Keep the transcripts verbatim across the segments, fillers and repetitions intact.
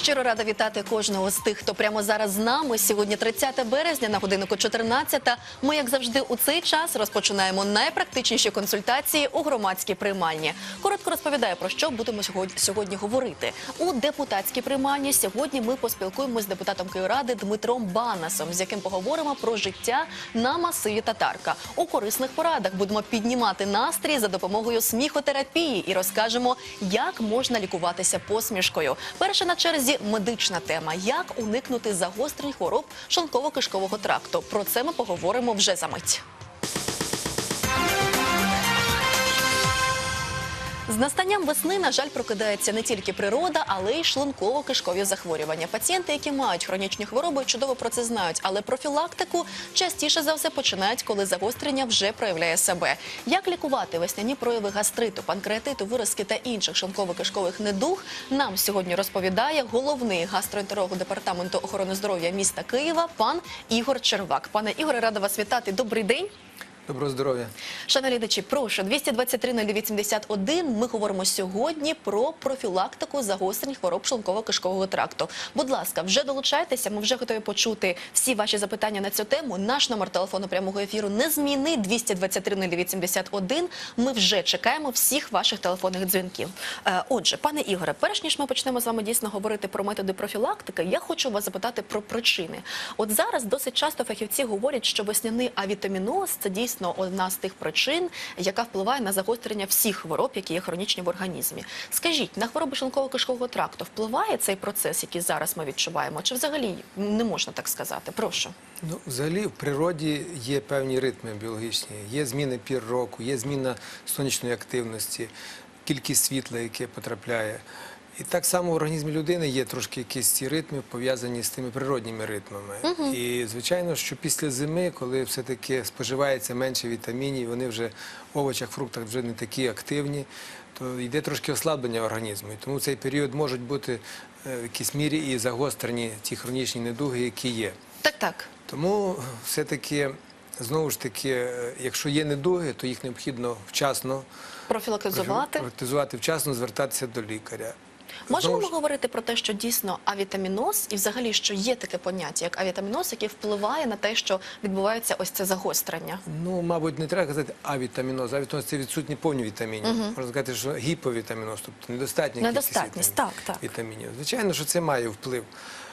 Щиро рада вітати кожного з тих, хто прямо зараз з нами. Сьогодні тридцяте березня, на годиннику чотирнадцята. Ми, як завжди, у цей час розпочинаємо найпрактичніші консультації у громадській приймальні. Коротко розповідаю, про що будемо сьогодні говорити. У депутатській приймальні сьогодні ми поспілкуємося з депутатом Київради Дмитром Банасом, з яким поговоримо про життя на масиві Татарка. У корисних порадах будемо піднімати настрій за допомогою сміхотерапії і розкажемо, як можна лікуватися посмішкою. Перша на черзі медична тема – як уникнути загострень хвороб шлунково-кишкового тракту. Про це ми поговоримо вже за мить. З настанням весни, на жаль, прокидається не тільки природа, але й шлунково-кишкові захворювання. Пацієнти, які мають хронічні хвороби, чудово про це знають, але профілактику частіше за все починають, коли загострення вже проявляє себе. Як лікувати весняні прояви гастриту, панкреатиту, виразки та інших шлунково-кишкових недуг, нам сьогодні розповідає головний гастроентеролог Департаменту охорони здоров'я міста Києва пан Ігор Червак. Пане Ігоре, рада вас вітати. Добрий день. Доброго здоров'я. Шановні глядачі, прошу, двісті двадцять три нуль вісімдесят один. Ми говоримо сьогодні про профілактику загострень хвороб шлунково-кишкового тракту. Будь ласка, вже долучайтеся, ми вже готові почути всі ваші запитання на цю тему. Наш номер телефону прямого ефіру незмінний – двісті двадцять три нуль вісімдесят один. Ми вже чекаємо всіх ваших телефонних дзвінків. Отже, пане Ігоре, перш ніж ми почнемо з вами дійсно говорити про методи профілактики, я хочу вас запитати про причини. От зараз досить часто фахівці говорять, що весняний авітаміноз – це дійсно одна з тих причин, яка впливає на загострення всіх хвороб, які є хронічні в організмі. Скажіть, на хвороби шлунково-кишкового тракту впливає цей процес, який зараз ми відчуваємо? Чи взагалі не можна так сказати? Прошу. Ну, взагалі в природі є певні ритми біологічні. Є зміни пір року, є зміна сонячної активності, кількість світла, яке потрапляє. І так само в організмі людини є трошки якісь ці ритми, пов'язані з тими природніми ритмами. Uh-huh. І, звичайно, що після зими, коли все-таки споживається менше вітамінів, вони вже в овочах, фруктах вже не такі активні, то йде трошки ослаблення організму. І тому в цей період можуть бути в якійсь мірі і загострені ті хронічні недуги, які є. Так, так. Тому все-таки, знову ж таки, якщо є недуги, то їх необхідно вчасно профілактизувати, профілактизувати вчасно, звертатися до лікаря. Можемо ми говорити про те, що дійсно авітаміноз, і взагалі, що є таке поняття, як авітаміноз, який впливає на те, що відбувається ось це загострення? Ну, мабуть, не треба казати авітаміноз. Авітаміноз – це відсутні повні вітаміни. Uh-huh. Можна сказати, що гіповітаміноз, тобто недостатня Недостатність, кількість так, так. вітамінів. Звичайно, що це має вплив.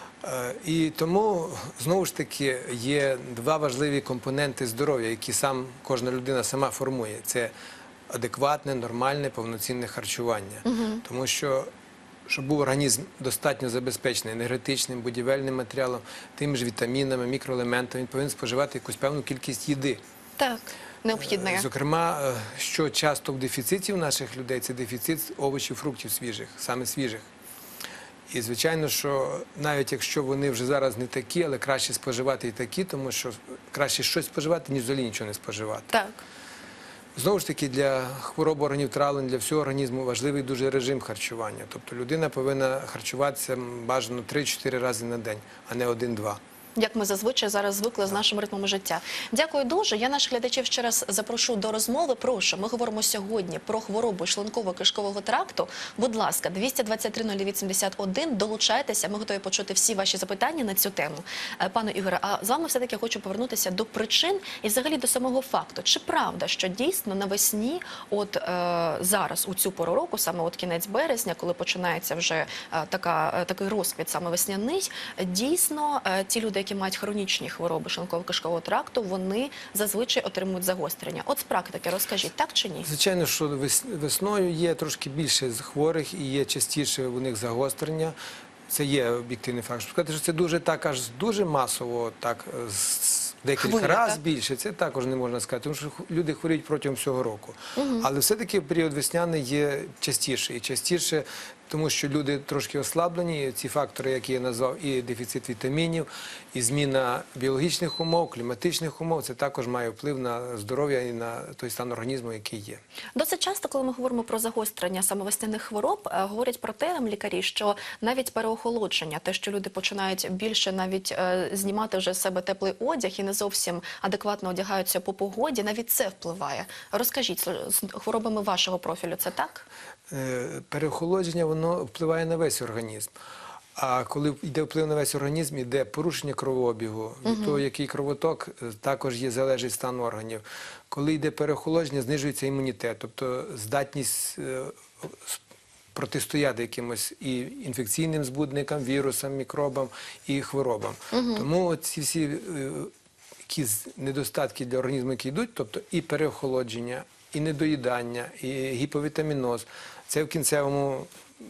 І тому, знову ж таки, є два важливі компоненти здоров'я, які сам кожна людина сама формує. Це адекватне, нормальне, повноцінне харчування. Uh-huh. Тому що щоб був організм достатньо забезпечений енергетичним, будівельним матеріалом, тими ж вітамінами, мікроелементами, він повинен споживати якусь певну кількість їди. Так, необхідно. Зокрема, що часто в дефіциті у наших людей – це дефіцит овочів, фруктів свіжих, саме свіжих. І, звичайно, що навіть якщо вони вже зараз не такі, але краще споживати і такі, тому що краще щось споживати, ніж взагалі нічого не споживати. Так. Знову ж таки, для хвороб органів травлення, для всього організму важливий дуже режим харчування. Тобто людина повинна харчуватися бажано три-чотири рази на день, а не один-два. Як ми зазвичай зараз звикли з нашим ритмом життя. Дякую дуже. Я наших глядачів ще раз запрошу до розмови. Прошу, ми говоримо сьогодні про хворобу шлунково-кишкового тракту. Будь ласка, двісті двадцять три нуль вісімдесят один, долучайтеся. Ми готові почути всі ваші запитання на цю тему. Пане Ігоре, а з вами все-таки хочу повернутися до причин і взагалі до самого факту. Чи правда, що дійсно навесні, от е, зараз, у цю пору року, саме от кінець березня, коли починається вже е, така, е, такий розквіт саме весняний, дійсно е, ті люди, які мають хронічні хвороби шлунково-кишкового тракту, вони зазвичай отримують загострення. От з практики розкажіть, так чи ні? Звичайно, що весною є трошки більше хворих і є частіше у них загострення. Це є об'єктивний факт. Щоб сказати, що це дуже так, аж дуже масово, так, декілька разів більше, це також не можна сказати, тому що люди хворіють протягом всього року. Угу. Але все-таки період весняний є частіше і частіше, тому що люди трошки ослаблені, ці фактори, які я назвав, і дефіцит вітамінів, і зміна біологічних умов, кліматичних умов, це також має вплив на здоров'я і на той стан організму, який є. Досить часто, коли ми говоримо про загострення саме весняних хвороб, говорять про те нам лікарі, що навіть переохолодження, те, що люди починають більше навіть е, знімати вже з себе теплий одяг і не зовсім адекватно одягаються по погоді, навіть це впливає. Розкажіть, з хворобами вашого профілю це так? Переохолодження, воно впливає на весь організм. А коли йде вплив на весь організм, йде порушення кровообігу, від того, який кровоток, також є залежить стан органів. Коли йде переохолодження, знижується імунітет, тобто здатність е, протистояти якимось і інфекційним збудникам, вірусам, мікробам і хворобам. Тому ці всі е, якісь недостатки для організму, які йдуть, тобто і переохолодження, і недоїдання, і гіповітаміноз, це в кінцевому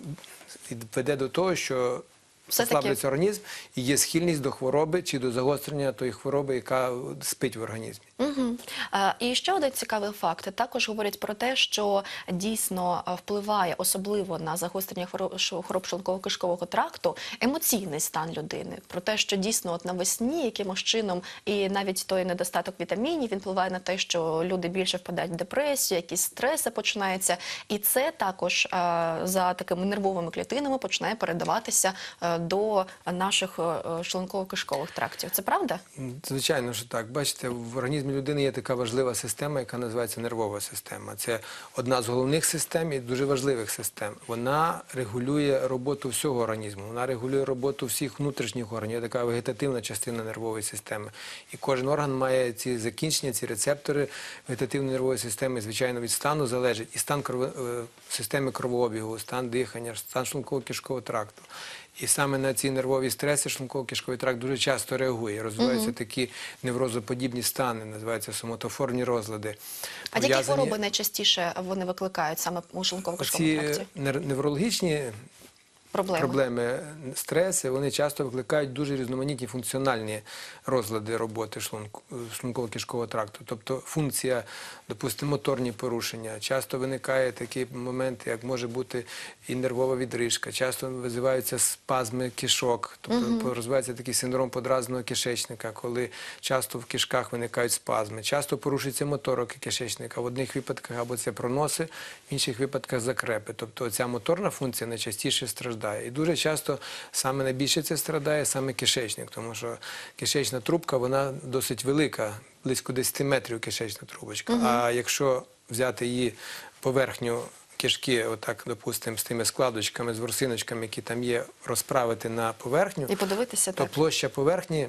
веде до того, що Все-таки- послаблюється організм і є схильність до хвороби чи до загострення тої хвороби, яка спить в організмі. Угу. І ще один цікавий факт. Також говорять про те, що дійсно а, впливає особливо на загострення хвороб, що- хвороб шлунково-кишкового тракту емоційний стан людини. Про те, що дійсно от навесні якимось чином і навіть той недостаток вітамінів, він впливає на те, що люди більше впадають в депресію, якісь стреси починаються. І це також а, за такими нервовими клітинами починає передаватися а, до наших а, шлунково-кишкових трактів. Це правда? Звичайно, що так. Бачите, в організмі людини є така важлива система, яка називається нервова система. Це одна з головних систем і дуже важливих систем. Вона регулює роботу всього організму, вона регулює роботу всіх внутрішніх органів. Є така вегетативна частина нервової системи. І кожен орган має ці закінчення, ці рецептори вегетативної нервової системи. Звичайно, від стану залежить і стан крово... е, системи кровообігу, стан дихання, стан шлунково-кишкового тракту. І саме на ці нервові стреси шлунково-кишковий тракт дуже часто реагує. Розвиваються такі неврозоподібні стани, називаються соматофорні розлади. А які Пов'язані- хвороби найчастіше вони викликають саме у шлунково-кишковому Оці тракті? нер- неврологічні Проблеми. проблеми, стреси, вони часто викликають дуже різноманітні функціональні розлади роботи шлунку- шлунково-кишкового тракту. Тобто функція, допустимо, моторні порушення. Часто виникає такий момент, як може бути і нервова відрижка. Часто визиваються спазми кишок, тобто розвивається такий синдром подразненого кишечника, коли часто в кишках виникають спазми. Часто порушується моторика кишечника. В одних випадках або це проноси, в інших випадках закрепи. Тобто ця моторна функція найчастіше страждає. І дуже часто саме найбільше це страдає саме кишечник, тому що кишечна трубка, вона досить велика, близько десять метрів кишечна трубочка. А якщо взяти її поверхню кишки, отак, допустимо, з тими складочками, з ворсиночками, які там є, розправити на поверхню, І подивитися то так. площа поверхні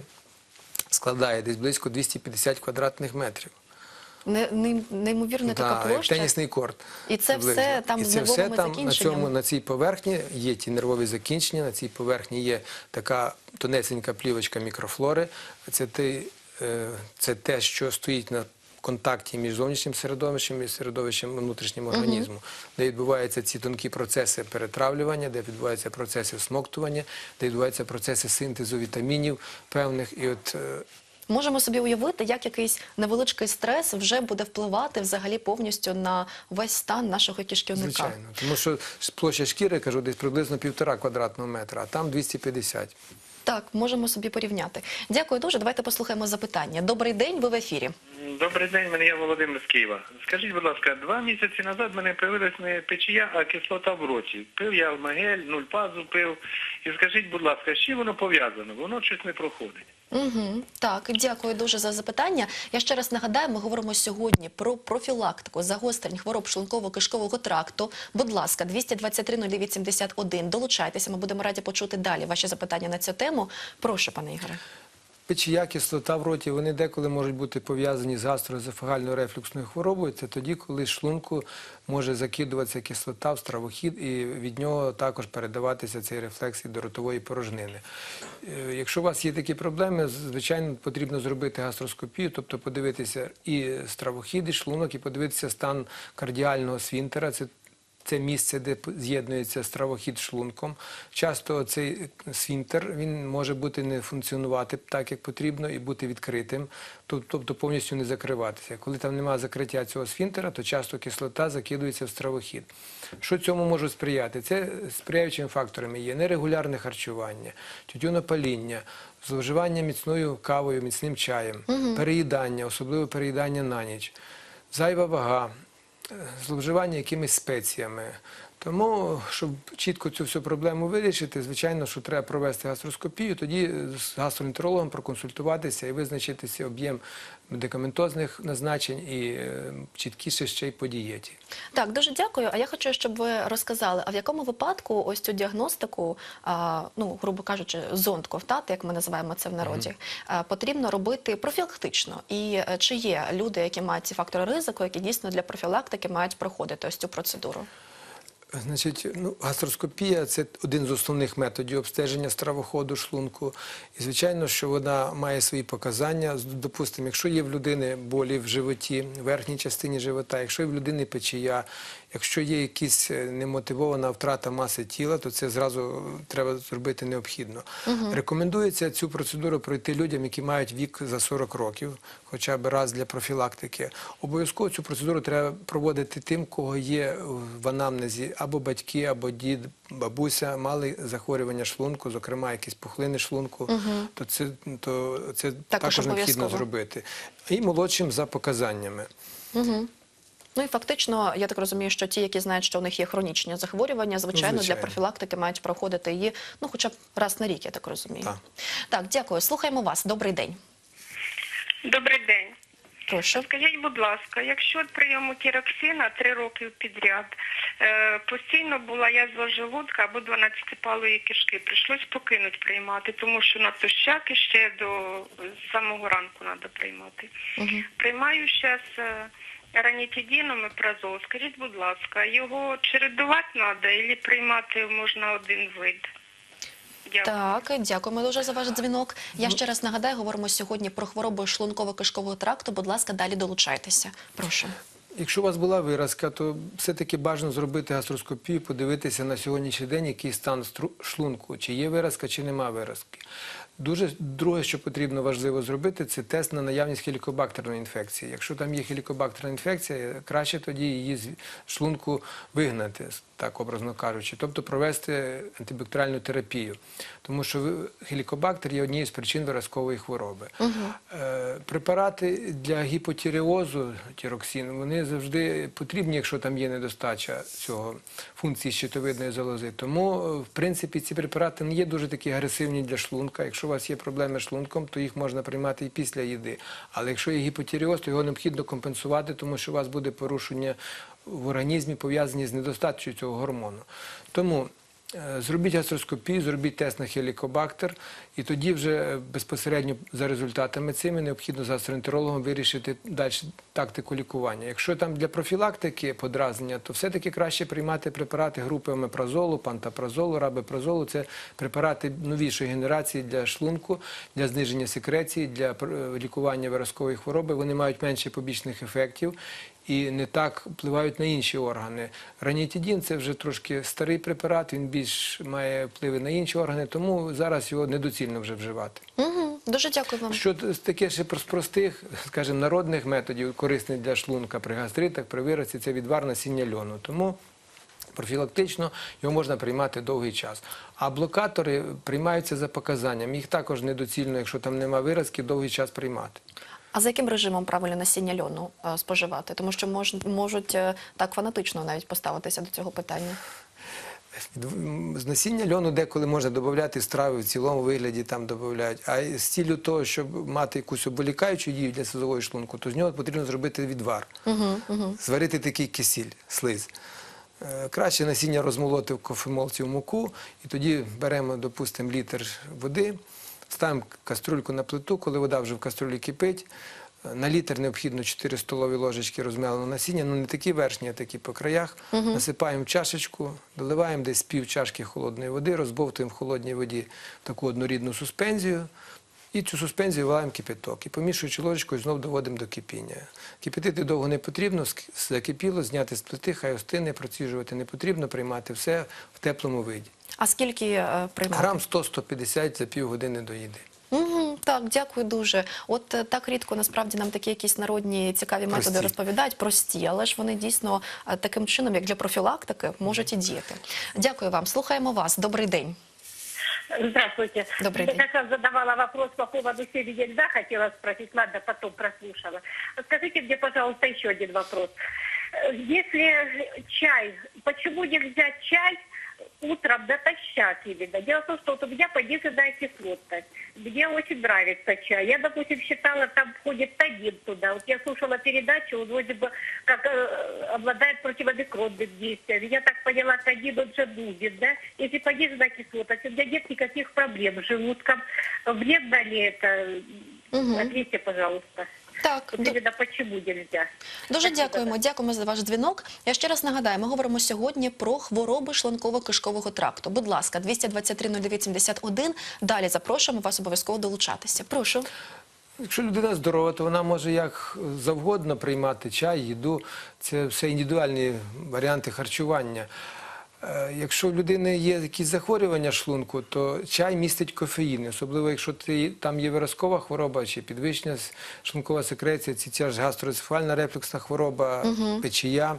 складає десь близько двісті п'ятдесят квадратних метрів. Не, не, неймовірна така Да, як площа. тенісний корт. І це приблизно. все там І з це все нервовими там на закінченнями? цьому, на цій поверхні є ті нервові закінчення, на цій поверхні є така тонесенька плівочка мікрофлори. Це, те, е, це те, що стоїть на контакті між зовнішнім середовищем і середовищем внутрішнім організму, де відбуваються ці тонкі процеси перетравлювання, де відбуваються процеси всмоктування, де відбуваються процеси синтезу вітамінів певних. І от е, Можемо собі уявити, як якийсь невеличкий стрес вже буде впливати взагалі повністю на весь стан нашого кишківника. звичайно, тому що площа шкіри, кажу, десь приблизно півтора квадратного метра, а там двісті п'ятдесят. Так, можемо собі порівняти. Дякую дуже. Давайте послухаємо запитання. Добрий день, ви в ефірі. Добрий день, мене я Володимир з Києва. Скажіть, будь ласка, два місяці назад в мене появилась не печія, а кислота в роті. Пив я алмагель, нульпазу пив. І скажіть, будь ласка, з чим воно пов'язано? Воно щось не проходить. Угу. Так, дякую дуже за запитання. Я ще раз нагадаю, ми говоримо сьогодні про профілактику загострень хвороб шлунково-кишкового тракту. Будь ласка, двісті двадцять три нуль дев'ять сімдесят один. Долучайтеся, ми будемо раді почути далі ваші запитання на цю тему. Прошу, пане Ігоре. Печія, кислота в роті, вони деколи можуть бути пов'язані з гастроезофагальною рефлюксною хворобою. Це тоді, коли з шлунку може закидуватися кислота в стравохід, і від нього також передаватися цей рефлекс і до ротової порожнини. Е, Якщо у вас є такі проблеми, звичайно, потрібно зробити гастроскопію, тобто подивитися і стравохід, і шлунок, і подивитися стан кардіального свінтера. Це Це місце, де з'єднується стравохід з шлунком. Часто цей сфінктер, він може бути не функціонувати так, як потрібно, і бути відкритим, тобто повністю не закриватися. Коли там немає закриття цього сфінктера, то часто кислота закидується в стравохід. Що цьому може сприяти? Це сприяючими факторами є нерегулярне харчування, тютюнопаління, зловживання міцною кавою, міцним чаєм, переїдання, особливо переїдання на ніч, зайва вага, зловживання якимись спеціями, Тому, щоб чітко цю всю проблему вирішити, звичайно, що треба провести гастроскопію, тоді з гастроентерологом проконсультуватися і визначитися об'єм медикаментозних назначень і е, чіткіше ще й по дієті. Так, дуже дякую. А я хочу, щоб ви розказали, а в якому випадку ось цю діагностику, а, ну, грубо кажучи, зонд ковтати, як ми називаємо це в народі, а, потрібно робити профілактично? І е, чи є люди, які мають ці фактори ризику, які дійсно для профілактики мають проходити ось цю процедуру? Значить, ну, гастроскопія – це один з основних методів обстеження стравоходу шлунку. І, звичайно, що вона має свої показання. Допустимо, якщо є в людини болі в животі, в верхній частині живота, якщо є в людини печія, якщо є якась немотивована втрата маси тіла, то це зразу треба зробити необхідно. Угу. Рекомендується цю процедуру пройти людям, які мають вік за сорок років, хоча б раз для профілактики. Обов'язково цю процедуру треба проводити тим, кого є в анамнезі, або батьки, або дід, бабуся мали захворювання шлунку, зокрема якісь пухлини шлунку, угу. то це, то це також, також необхідно зробити. І молодшим за показаннями. Угу. Ну і фактично, я так розумію, що ті, які знають, що у них є хронічні захворювання, звичайно, звичайно. для профілактики мають проходити її, ну, хоча б раз на рік, я так розумію. Так, так, дякую. Слухаємо вас. Добрий день. Добрий день. Прошу. Скажіть, будь ласка, якщо від прийому тіроксина три роки підряд, е, постійно була язва желудка або дванадцятипалої кишки, прийшлось покинути приймати, тому що натощак ще до самого ранку треба приймати. Угу. Приймаю зараз е, ранітидин, омепразол. Скажіть, будь ласка, його чередувати треба або приймати можна один вид? Дякую. Так, дякуємо дуже за ваш дзвінок. Я ще раз нагадаю, говоримо сьогодні про хворобу шлунково-кишкового тракту. Будь ласка, далі долучайтеся. Прошу. Якщо у вас була виразка, то все-таки бажано зробити гастроскопію, подивитися на сьогоднішній день, який стан шлунку, чи є виразка, чи нема виразки. Дуже друге, що потрібно важливо зробити, це тест на наявність хелікобактерної інфекції. Якщо там є хелікобактерна інфекція, краще тоді її з шлунку вигнати, так образно кажучи, тобто провести антибактеріальну терапію. Тому що хелікобактер є однією з причин виразкової хвороби. Угу. Е, препарати для гіпотіреозу, тіроксин, вони завжди потрібні, якщо там є недостача цього функції щитовидної залози. Тому, в принципі, ці препарати не є дуже такі агресивні для шлунка. Якщо у вас є проблеми з шлунком, то їх можна приймати і після їди. Але якщо є гіпотіреоз, то його необхідно компенсувати, тому що у вас буде порушення в організмі, пов'язані з недостачею цього гормону. Тому е, зробіть гастроскопію, зробіть тест на хелікобактер, і тоді вже безпосередньо за результатами цими необхідно з гастроентерологом вирішити далі тактику лікування. Якщо там для профілактики подразнення, то все-таки краще приймати препарати групи омепразолу, пантопразолу, рабепразолу. Це препарати новішої генерації для шлунку, для зниження секреції, для лікування виразкової хвороби. Вони мають менше побічних ефектів і не так впливають на інші органи. Ранітидин – це вже трошки старий препарат, він більш має впливи на інші органи, тому зараз його недоцільно вже вживати. Угу. Дуже дякую вам. Що таке ще з простих, скажімо, народних методів, корисних для шлунка при гастритах, при виразці, це відвар насіння льону. Тому профілактично його можна приймати довгий час. А блокатори приймаються за показанням. Їх також недоцільно, якщо там немає виразки, довгий час приймати. А за яким режимом правильно насіння льону е, споживати? Тому що мож, можуть е, так фанатично навіть поставитися до цього питання. З насіння льону деколи можна додати страви, в цілому вигляді там додають. А з ціллю того, щоб мати якусь оболікаючу дію для слизового шлунку, то з нього потрібно зробити відвар. Угу, угу. Зварити такий кисіль, слиз. Краще насіння розмолоти в кофемолці в муку, і тоді беремо, допустимо, літр води, ставимо каструльку на плиту, коли вода вже в каструлі кипить, на літр необхідно чотири столові ложечки розмеленого насіння, ну не такі верхні, а такі по краях. Угу. Насипаємо в чашечку, доливаємо десь пів чашки холодної води, розбовтуємо в холодній воді таку однорідну суспензію. І цю суспензію вливаємо кипяток. І помішуючи ложечкою, знову доводимо до кипіння. Кипятити довго не потрібно, закипіло, зняти з плити, хай остине, проціжувати не потрібно, приймати все в теплому виді. А скільки е, приймати? Грам сто - сто п'ятдесят за півгодини до їди. Угу, так, дякую дуже. От е, так рідко насправді нам такі якісь народні цікаві методи прості розповідають, прості, але ж вони дійсно е, таким чином, як для профілактики, можуть і діяти. Дякую вам. Слухаємо вас. Добрий день. Здравствуйте. Добрый Я день. как раз задавала вопрос по поводу селезенца, хотела спросить, ладно, потом прослушала. Скажите мне, пожалуйста, еще один вопрос. Э, Если чай, почему нельзя чай утром натощак именно? Дело в том, что вот у меня пониженная кислотность. Мне очень нравится чай. Я, допустим, считала, там входит танин туда. Вот я слушала передачу, он вроде бы как э, обладает противомикробным действием. Я так поняла, танин он же нужен, да? Если пониженная кислотность, у меня нет никаких проблем с желудком. Вредно ли это? Мгм. Ответьте, пожалуйста. Так, Вот до- именно почему нельзя? дуже Спасибо, дякуємо. да. Дякуємо за ваш дзвінок. Я ще раз нагадаю, ми говоримо сьогодні про хвороби шлунково-кишкового тракту. Будь ласка, двісті двадцять три нуль дев'ять сімдесят один. Далі запрошуємо вас обов'язково долучатися. Прошу. Якщо людина здорова, то вона може як завгодно приймати чай, їду. Це все індивідуальні варіанти харчування. Е, Якщо в людини є якісь захворювання шлунку, то чай містить кофеїн. Особливо, якщо ти- там є виразкова хвороба чи підвищення с- шлункова секреція, чи ця ж гастроенцефальна рефлюксна хвороба, печія.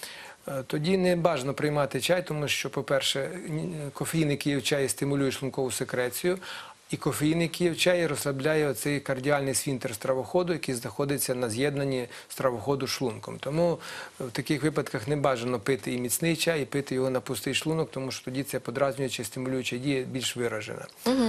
Е, Тоді не бажано приймати чай, тому що, по-перше, ні- кофеїн, який є в чаї, стимулює шлункову секрецію, і кофеїн, який є в чаї, розслабляє оцей кардіальний сфінктер стравоходу, який знаходиться на з'єднанні стравоходу з шлунком. Тому в таких випадках не бажано пити і міцний чай, і пити його на пустий шлунок, тому що тоді ця подразнююча, стимулююча дія більш виражена.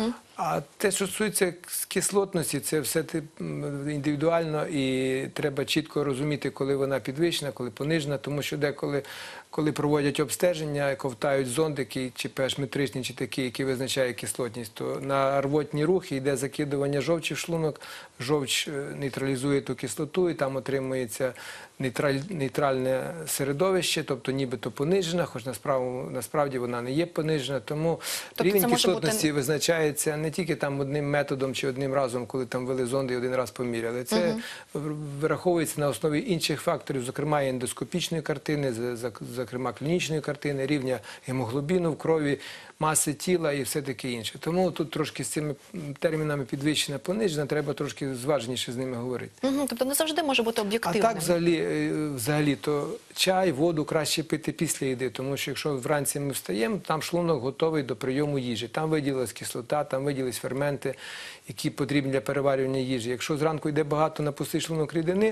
А те, що стосується кислотності, це все ти- м, індивідуально і треба чітко розуміти, коли вона підвищена, коли понижена, тому що деколи, коли проводять обстеження, ковтають зондики, чи pH-метричні, чи такі, які визначають кислотність, то на рвотні рухи йде закидування жовчі в шлунок, жовч е, нейтралізує ту кислоту, і там отримується нейтраль, нейтральне середовище, тобто нібито понижена, хоч насправді, насправді вона не є понижена, тому Тобто рівень це може бути- кислотності визначається не тільки там одним методом чи одним разом, коли там вели зонди і один раз поміряли. Це вираховується на основі інших факторів, зокрема і ендоскопічної картини, з- зак- зокрема клінічної картини, рівня гемоглобіну в крові, маси тіла і все таке інше. Тому тут трошки з цими термінами підвищена, понижена, треба трошки зваженіше з ними говорити. Мгм. Тобто не завжди може бути А об'єктивним. так взагалі, е, взагалі, то чай, воду краще пити після їди, тому що якщо вранці ми встаємо, там шлунок готовий до прийому їжі. Там виділилась кислота, там виділились ферменти, які потрібні для переварювання їжі. Якщо зранку йде багато на пустий шлунок рідини,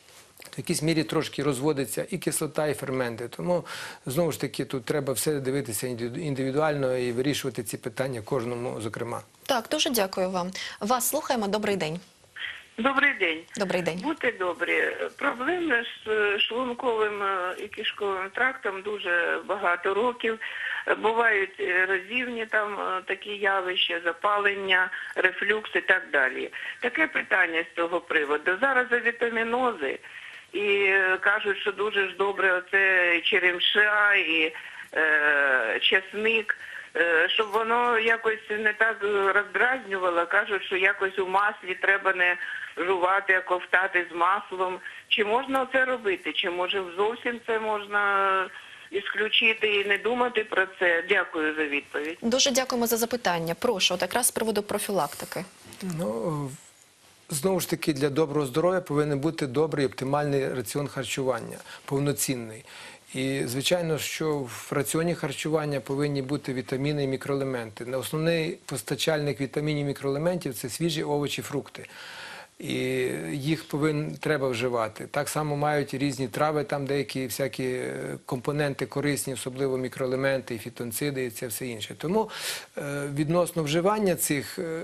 в якійсь мірі трошки розводиться і кислота, і ферменти. Тому, знову ж таки, тут треба все дивитися індивіду- індивідуально і вирішувати ці питання кожному, зокрема. Так, дуже дякую вам. Вас слухаємо. Добрий день. Добрий день. Добрий день. Будьте добрі. Проблеми з е, шлунковим е, і кишковим трактом дуже багато років. Е, Бувають е, розівні там е, такі явища, запалення, рефлюкс і так далі. Таке питання з цього приводу. Зараз авітамінози і е, кажуть, що дуже ж добре оце черемша і е, чесник. Е, Щоб воно якось не так роздразнювало, кажуть, що якось у маслі треба не жувати, а ковтати з маслом. Чи можна це робити? Чи може зовсім це можна ісключити і не думати про це? Дякую за відповідь. Дуже дякуємо за запитання. Прошу, от якраз з приводу профілактики. Ну, знову ж таки, для доброго здоров'я повинен бути добрий оптимальний раціон харчування, повноцінний. І, звичайно, що в раціоні харчування повинні бути вітаміни і мікроелементи. Основний постачальник вітамінів і мікроелементів – це свіжі овочі, фрукти. І їх повинен, треба вживати. Так само мають і різні трави, там деякі всякі е, компоненти корисні, особливо мікроелементи, і фітонциди, і це все інше. Тому е, відносно вживання цих е,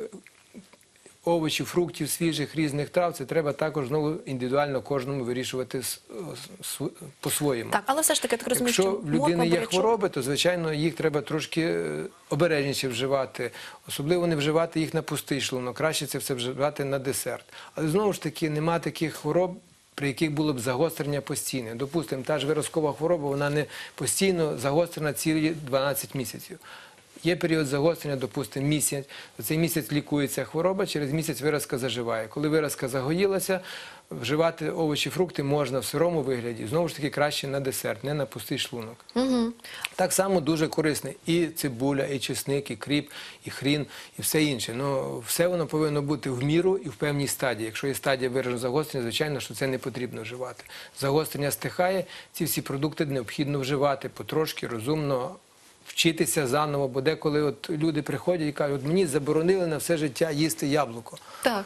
овочів, фруктів, свіжих, різних трав, це треба також знову індивідуально кожному вирішувати с- с- по-своєму. Так, але все ж таки, я так розумію, Якщо що в людини морква, є бурячок- хвороби, то, звичайно, їх треба трошки е, обережніше вживати. Особливо не вживати їх на пустий шлунок. Краще це все вживати на десерт. Але, знову ж таки, нема таких хвороб, при яких було б загострення постійне. Допустимо, та ж виразкова хвороба, вона не постійно загострена цілі дванадцять місяців. Є період загострення, допустимо, місяць. За цей місяць лікується хвороба, через місяць виразка заживає. Коли виразка загоїлася, вживати овочі, фрукти можна в сирому вигляді. Знову ж таки, краще на десерт, не на пустий шлунок. Угу. Так само дуже корисний і цибуля, і чесник, і кріп, і хрін, і все інше. Ну, все воно повинно бути в міру і в певній стадії. Якщо є стадія вираженого загострення, звичайно, що це не потрібно вживати. Загострення стихає, ці всі продукти необхідно вживати потрошки, розумно, вчитися заново, бо деколи от люди приходять і кажуть, от мені заборонили на все життя їсти яблуко. Так.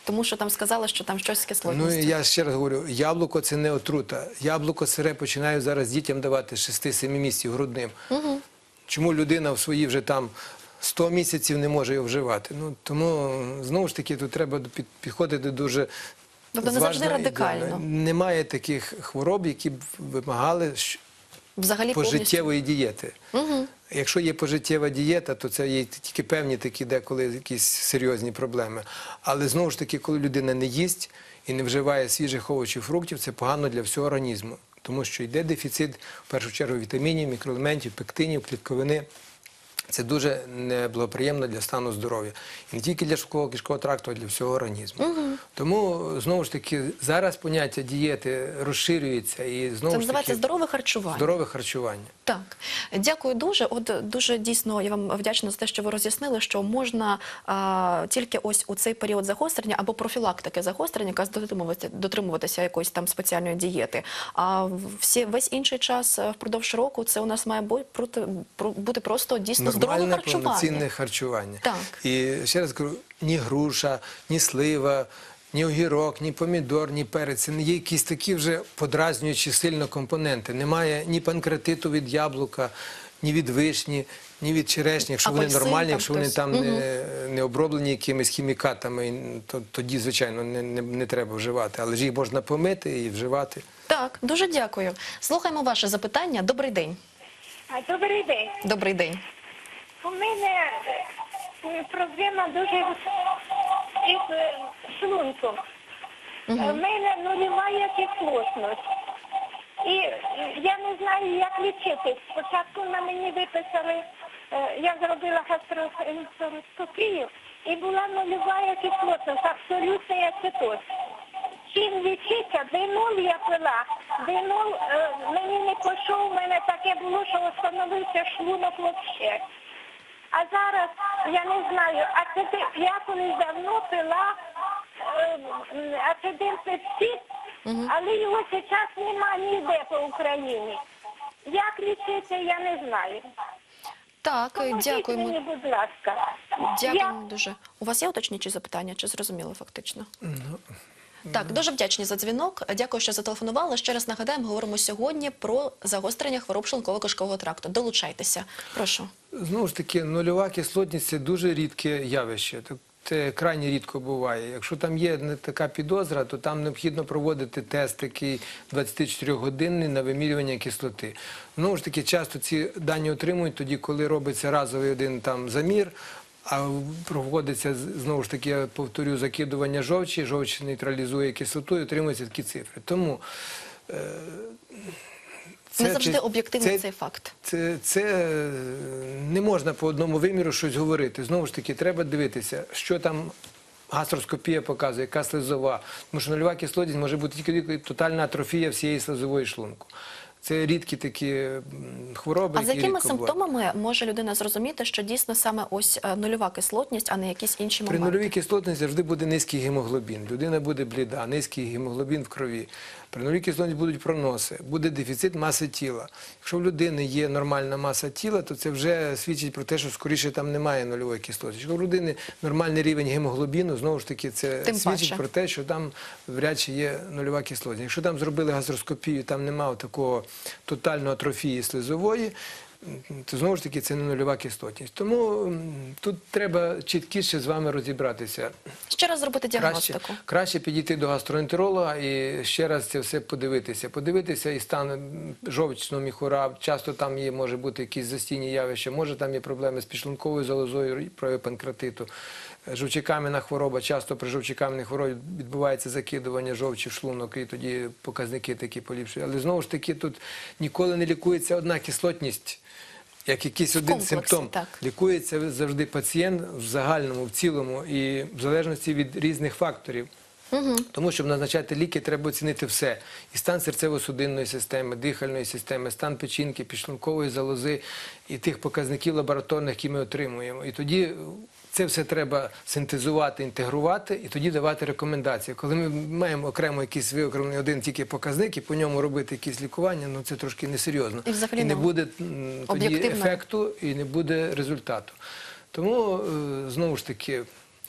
тому що там сказали, що там щось з Ну, кислотністю. і я ще раз говорю, яблуко – це не отрута. Яблуко сире починають зараз дітям давати з шести-семи місяців грудним. Угу. Чому людина в свої вже там сто місяців не може його вживати? Ну, тому, знову ж таки, тут треба під- підходити дуже Тобто не завжди зважно і радикально. ідеально. Немає таких хвороб, які б вимагали щ- Взагалі повністю. пожиттєвої дієти. Угу. Якщо є пожиттєва дієта, то це є тільки певні такі деколи якісь серйозні проблеми. Але знову ж таки, коли людина не їсть і не вживає свіжих овочів, фруктів, це погано для всього організму. Тому що йде дефіцит, в першу чергу, вітамінів, мікроелементів, пектинів, клітковини. Це дуже неблагоприємно для стану здоров'я. І не тільки для шлунково-кишкового тракту, а й для всього організму. Угу. Тому, знову ж таки, зараз поняття дієти розширюється. І, знову Це ж називається таки, здорове харчування. здорове харчування. Так, дякую дуже. От дуже дійсно я вам вдячна за те, що ви роз'яснили, що можна а, тільки ось у цей період загострення або профілактики загострення, якраз дотримуватися, дотримуватися якоїсь там спеціальної дієти. А всі весь інший час е, впродовж року це у нас має бу- проти- про- бути просто дійсно здорове Нормальне, харчування. повноцінне харчування. Так. І ще раз кажу, ні груша, ні слива, ні огірок, ні помідор, ні перець. Це не є якісь такі вже подразнюючі сильно компоненти. Немає ні панкреатиту від яблука, ні від вишні, ні від черешні. Якщо вони Апельсин нормальні, там якщо вони хтось. там Мгм. не, не оброблені якимись хімікатами, то тоді, звичайно, не, не, не треба вживати. Але ж їх можна помити і вживати. Так, дуже дякую. Слухаємо ваше запитання. Добрий день. А, добрий день. Добрий день. У мене е, проблема дуже із е, шлунком. У мене нульова кислотність. І е, я не знаю, як лічитись. Спочатку на мені виписали, е, я зробила гастроскопію, і була нульова кислотність, абсолютний ацетоз. Чим лічиться, Денол я пила. Денол е, мені не пішов, у мене таке було, що встановився шлунок взагалі. А зараз, я не знаю, ацетил, я колись давно пила е, ацетилпепсид, але його зараз немає ніде по Україні. Як лічити, я не знаю. Так, Поможіть дякуємо. мені, будь ласка. Дякуємо дуже. У вас є уточнюючі запитання? Чи зрозуміло фактично? Так, дуже вдячні за дзвінок. Дякую, що зателефонували. Ще раз нагадаємо, говоримо сьогодні про загострення хвороб шлунково-кишкового тракту. Долучайтеся. Прошу. Знову ж таки, нульова кислотність – це дуже рідке явище. Це крайне рідко буває. Якщо там є не така підозра, то там необхідно проводити тест такий двадцятичотирьохгодинний на вимірювання кислоти. Знову ж таки, часто ці дані отримують тоді, коли робиться разовий один там замір, а проводиться, знову ж таки, я повторю, закидування жовчі, жовч нейтралізує кислоту і отримуються такі цифри. Тому е, це, Не завжди це- об'єктивний це- цей факт. це, це не можна по одному виміру щось говорити. Знову ж таки, треба дивитися, що там гастроскопія показує, яка слизова. Тому що нульова кислотність може бути тільки тотальна атрофія всієї слизової шлунку. Це рідкі такі м, хвороби, А за які якими рідко бувають. симптомами може людина зрозуміти, що дійсно саме ось е, нульова кислотність, а не якісь інші При моменти? нульовій кислотності завжди буде низький гемоглобін. Людина буде бліда, низький гемоглобін в крові. При нульовій кислотності будуть проноси, буде дефіцит маси тіла. Якщо в людини є нормальна маса тіла, то це вже свідчить про те, що скоріше там немає нульової кислотності. Якщо в людини нормальний рівень гемоглобіну, знову ж таки, це Тим свідчить паче. про те, що там вряд чи є нульова кислотність. Якщо там зробили гастроскопію, там немає такого тотальної атрофії слизової, то знову ж таки це не нульова кислотність. Тому м, тут треба чіткіше з вами розібратися. Ще раз зробити Краще, діагностику. краще підійти до гастроентеролога і ще раз це все подивитися. Подивитися і стан жовчного міхура, часто там є, може бути якісь застійні явища, може там є проблеми з підшлунковою залозою, прояви панкреатиту. Жовчокам'яна хвороба, часто при жовчокам'яній хворобі відбувається закидування жовчі в шлунок, і тоді показники такі поліпшують. Але знову ж таки тут ніколи не лікується одна кислотність, як якийсь один комплексі, симптом. так. Лікується завжди пацієнт в загальному, в цілому і в залежності від різних факторів. Угу. Тому, щоб назначати ліки, треба оцінити все. І стан серцево-судинної системи, дихальної системи, стан печінки, підшлункової залози і тих показників лабораторних, які ми отримуємо. І тоді це все треба синтезувати, інтегрувати і тоді давати рекомендації. Коли ми маємо окремо якийсь виокремлений один тільки показник і по ньому робити якісь лікування, ну це трошки несерйозно. І взагалі і не не буде м, тоді об'єктивно. ефекту і не буде результату. Тому, е, знову ж таки,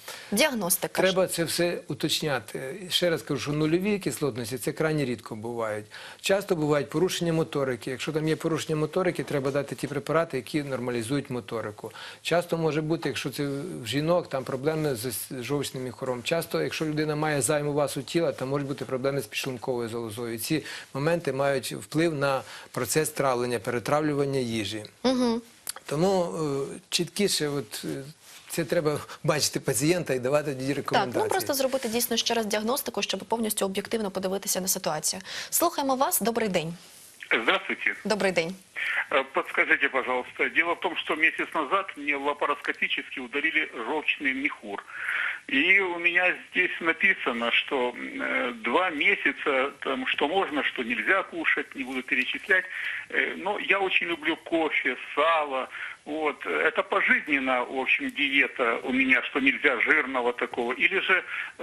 Діагностика. Треба це все уточняти. Ще раз кажу, що нульові кислотності це крайні рідко бувають. Часто бувають порушення моторики. Якщо там є порушення моторики, треба дати ті препарати, які нормалізують моторику. Часто може бути, якщо це в жінок, там проблеми з жовчним міхуром. Часто, якщо людина має займу масу тіла, там можуть бути проблеми з підшлунковою залозою. І ці моменти мають вплив на процес травлення, перетравлювання їжі. Угу. Тому е, чіткіше, от, е, це треба бачити пацієнта і давати тоді Так, рекомендації. ну просто зробити дійсно ще раз діагностику, щоб повністю об'єктивно подивитися на ситуацію. Слухаємо вас. Добрий день. Здравствуйте. Добрий день. Э, Подскажите, пожалуйста, дело в том, что месяц назад мне лапароскопически удалили желчный мехур. И у меня здесь написано, что э, два месяца, там, что можно, что нельзя кушать, не буду перечислять. Э, но я очень люблю кофе, сало. Вот. Это пожизненно, в общем, диета у меня, что нельзя жирного такого. Или же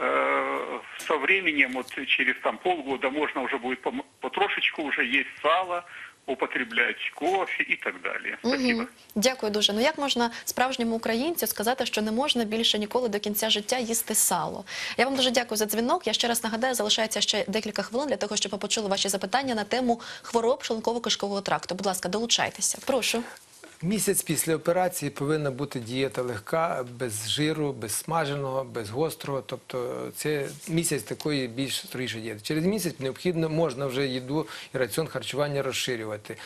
э, со временем, вот через там, полгода, можно уже будет пом- потрошечку уже есть сало, употреблять кофе і так далі. Спасибо. Угу. Дякую дуже. Ну як можна справжньому українцю сказати, що не можна більше ніколи до кінця життя їсти сало? Я вам дуже дякую за дзвінок. Я ще раз нагадаю, залишається ще декілька хвилин для того, щоб ми почули ваші запитання на тему хвороб шлунково-кишкового тракту. Будь ласка, долучайтеся. Прошу. Місяць після операції повинна бути дієта легка, без жиру, без смаженого, без гострого. Тобто це місяць такої більш строгішої дієти. Через місяць необхідно, можна вже їду і раціон харчування розширювати.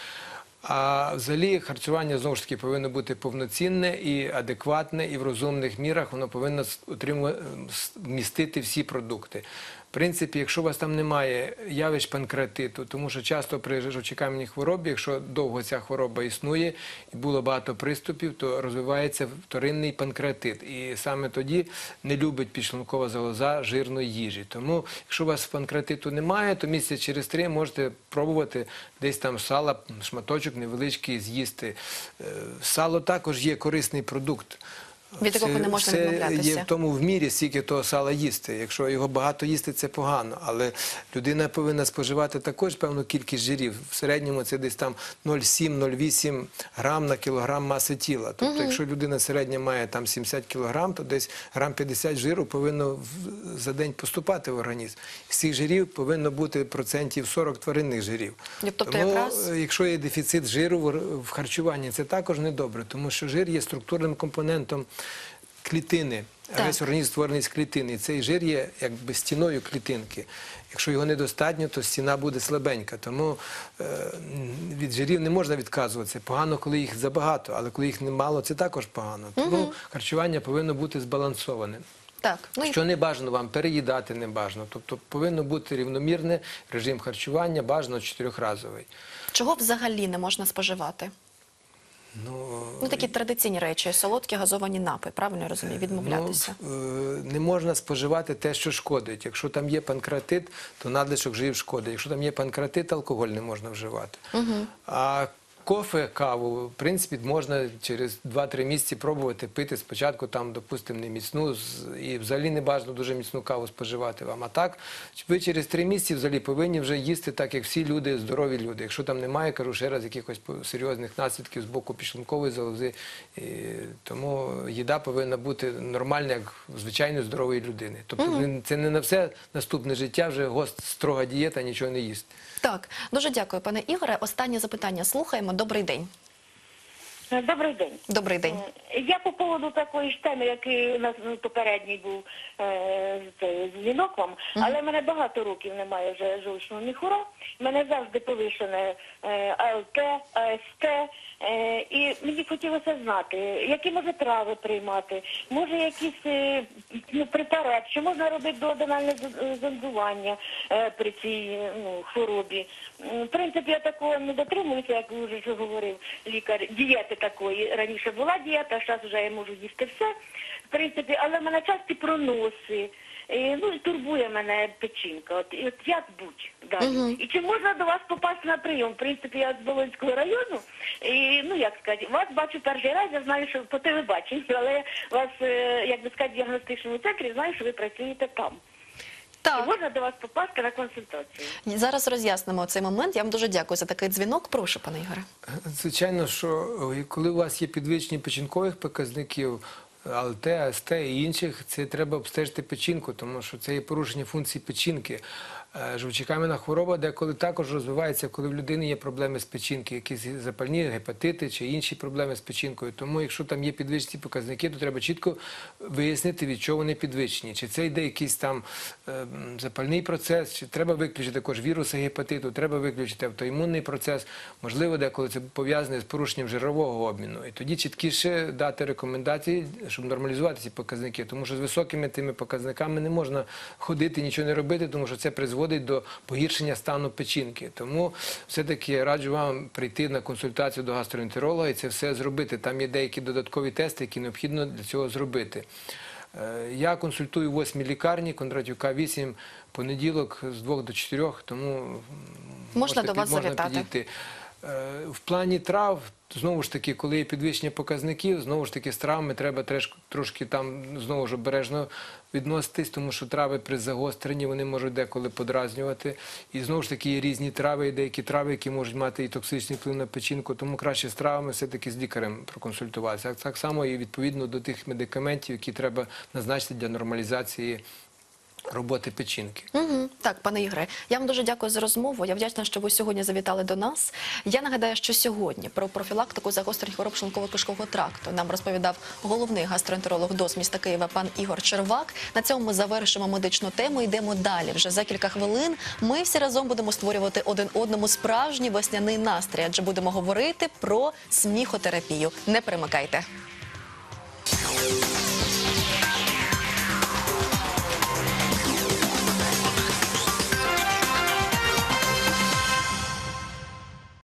А взагалі харчування, знову ж таки, повинно бути повноцінне і адекватне, і в розумних мірах воно повинно отримувати, містити всі продукти. В принципі, якщо у вас там немає явищ панкреатиту, тому що часто при жовчокам'яній хворобі, якщо довго ця хвороба існує і було багато приступів, то розвивається вторинний панкреатит. І саме тоді не любить підшлункова залоза жирної їжі. Тому, якщо у вас панкреатиту немає, то місяць через три можете пробувати десь там сала, шматочок невеличкий з'їсти. Е, Сало також є корисний продукт. Від якого Це не можна все відмовлятися. є в тому в мірі, скільки того сала їсти. Якщо його багато їсти, це погано. Але людина повинна споживати також певну кількість жирів. В середньому це десь там нуль цілих сім - нуль цілих вісім грам на кілограм маси тіла. Тобто, Угу. якщо людина середня має там сімдесят кілограм, то десь грам п'ятдесят жиру повинно в- за день поступати в організм. З цих жирів повинно бути процентів сорок тваринних жирів. Тобто Тому, якраз- е, якщо є дефіцит жиру в- в харчуванні, це також недобре, тому що жир є структурним компонентом клітини. Так. Весь організм створений з клітини. І цей жир є якби стіною клітинки. Якщо його недостатньо, то стіна буде слабенька. Тому е, від жирів не можна відказуватися. Погано, коли їх забагато, але коли їх немало, це також погано. Тому харчування повинно бути збалансованим. Так. Ну, і Що не бажано вам, переїдати не бажано. Тобто повинно бути рівномірний режим харчування, бажано чотирьохразовий. чого взагалі не можна споживати? Ну, Ну, такі традиційні речі, солодкі газовані напої, правильно я розумію, відмовлятися. Ну, е, не можна споживати те, що шкодить. Якщо там є панкреатит, то надлишок жирів шкодить. Якщо там є панкреатит, алкоголь не можна вживати. Угу. А кофе, каву, в принципі, можна через два-три місяці пробувати пити. Спочатку там, допустимо, не міцну, з- і взагалі не бажано дуже міцну каву споживати вам. А так, ви через три місяці взагалі повинні вже їсти так, як всі люди, здорові люди. Якщо там немає, кажу ще раз, якихось по- серйозних наслідків з боку підшлункової залози, і тому їда повинна бути нормальна, як в звичайно здорової людини. Тобто не- це не на все наступне життя вже гост, строга дієта, нічого не їсти. Так, дуже дякую, пане Ігоре. Останнє запитання слухаємо. Добрий день. Добрий день. Добрий день. Я по поводу такої ж теми, який у нас ну, попередній був е, цей дзвінок вам, але в мене багато років немає вже жовчного міхура. В мене завжди повишене е, А Л Т, А С Т. Е, і мені хотілося знати, які може трави приймати, може якийсь е, ну, препарат, що можна робити доодинальне з- зондування е, при цій е, ну, хворобі. М, В принципі, я такого не дотримуюся, як вже що говорив лікар, дієти такої. Раніше була дієта, а зараз вже я можу їсти все. В принципі, але в мене часті проноси. І, ну, і турбує мене печінка. От, і от як будь далі. Мгм. І чи можна до вас попасти на прийом? В принципі, я з Волинського району. І, ну, як сказати, вас бачу перший раз, я знаю, що по телебаченню, але вас, е, як би сказати, в діагностичному центрі, знаю, що ви працюєте там. Чи Так, можна до вас попасти на консультацію? зараз роз'яснимо цей момент. Я вам дуже дякую за такий дзвінок. Прошу, пане Ігоре. Звичайно, що е, коли у вас є підвищення печінкових показників, АЛТ, АСТ і інших, це треба обстежити печінку, тому що це є порушення функції печінки. Жовчокам'яна хвороба деколи також розвивається, коли в людини є проблеми з печінки, якісь запальні гепатити чи інші проблеми з печінкою. Тому якщо там є підвищені показники, то треба чітко вияснити, від чого вони підвищені. Чи це йде якийсь там е, запальний процес, чи треба виключити також віруси гепатиту, треба виключити автоімунний процес. Можливо, деколи це пов'язане з порушенням жирового обміну. І тоді чіткіше дати рекомендації, щоб нормалізувати ці показники. Тому що з високими тими показниками не можна ходити, нічого не робити, тому що це призводить до погіршення стану печінки. Тому все-таки раджу вам прийти на консультацію до гастроентеролога і це все зробити. Там є деякі додаткові тести, які необхідно для цього зробити. Я консультую в восьмій лікарні, Кондратюка вісім, понеділок з двох до чотирьох, тому Можна до вас можна завітати. підійти. В плані трав, знову ж таки, коли є підвищення показників, знову ж таки, з травми треба треш- трошки там, знову ж обережно відноситись, тому що трави при загостренні, вони можуть деколи подразнювати. І знову ж таки, є різні трави, і деякі трави, які можуть мати і токсичний вплив на печінку, тому краще з травами все-таки з лікарем проконсультуватися. Так само і відповідно до тих медикаментів, які треба назначити для нормалізації роботи печінки. Угу. Так, пане Ігоре, я вам дуже дякую за розмову. Я вдячна, що ви сьогодні завітали до нас. Я нагадаю, що сьогодні про профілактику загострень хвороб шлунково-кишкового тракту нам розповідав головний гастроентеролог ДОС міста Києва пан Ігор Червак. На цьому ми завершимо медичну тему. Йдемо далі. Вже за кілька хвилин ми всі разом будемо створювати один одному справжній весняний настрій, адже будемо говорити про сміхотерапію. Не перемикайте.